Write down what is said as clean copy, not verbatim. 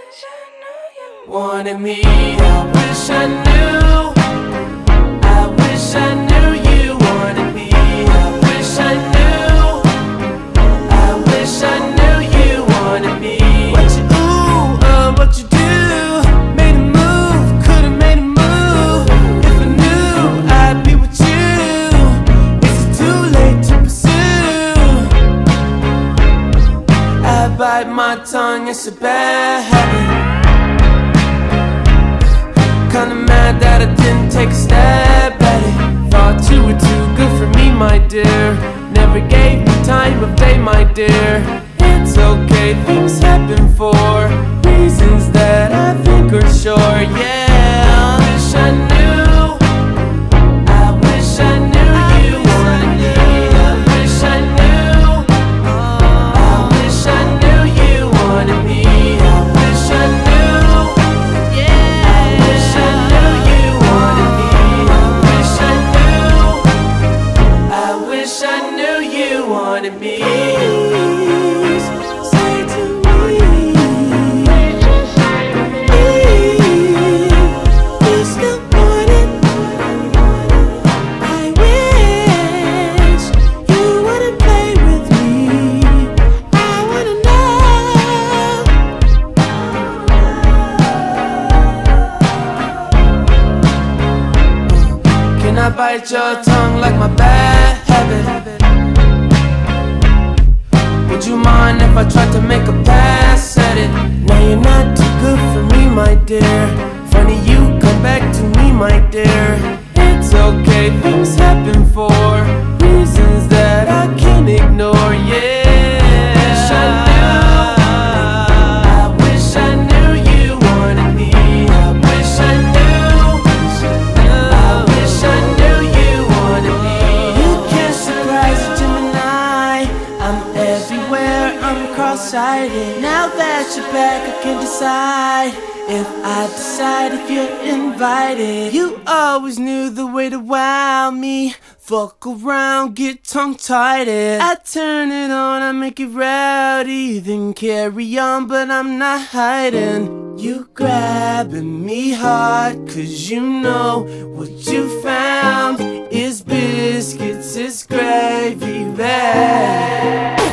wish I knew you wanted me. I wish I knew. I wish I knew you wanted me. I wish I knew. I wish I knew you wanted me. What you what you do? Made a move, could've made a move. If I knew I'd be with you. Is it too late to pursue? I bite my tongue, it's a bad habit. Kinda mad that I didn't take a stab at it. Thought you were too good for me, my dear. Never gave me time of day, my dear. It's okay, things happen for reasons that I think are sure, yeah. I wish I knew. I wish I knew you wanted me. I wish I knew. I wish I knew you wanted me. I wish I knew. Yeah. I wish I knew you wanted me. I wish I knew. I wish I knew you wanted me. I bite your tongue like my bad habit. Would you mind if I tried to make a pass at it? Now you're not too good for me, my dear. Funny you come back to me, my dear. It's okay, things happen for reasons that I can't ignore, yeah. Now that you're back, I can decide if I decide if you're invited. You always knew the way to wow me. Fuck around, get tongue-tied. I turn it on, I make it rowdy, then carry on, but I'm not hiding. You grabbing me hard, cause you know what you found is biscuits, it's gravy bag.